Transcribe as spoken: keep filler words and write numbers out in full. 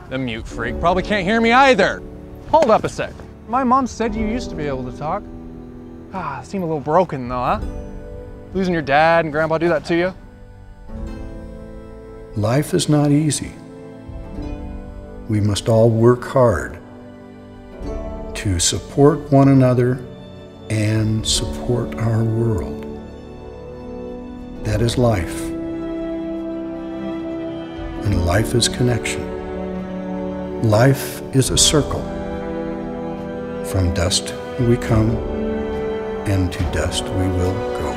The mute freak probably can't hear me either. Hold up a sec. My mom said you used to be able to talk. Ah, seem a little broken though, huh? Losing your dad and grandpa do that to you? Life is not easy. We must all work hard to support one another and support our world. That is life. And life is connection. Life is a circle. From dust we come, and to dust we will go.